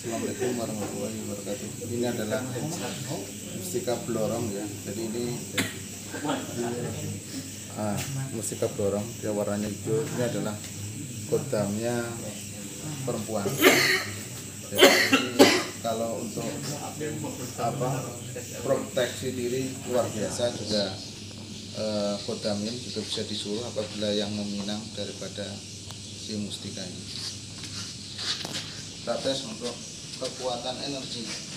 Assalamualaikum warahmatullahi wabarakatuh. Ini adalah mustika blorong ya. Jadi ini mustika blorong, dia warnanya hijau. Ini adalah kodamnya perempuan. Jadi ini kalau untuk proteksi diri luar biasa juga. Kodam ini juga bisa disuruh apabila yang meminang daripada si mustika ini. Kita tes untuk kekuatan energi.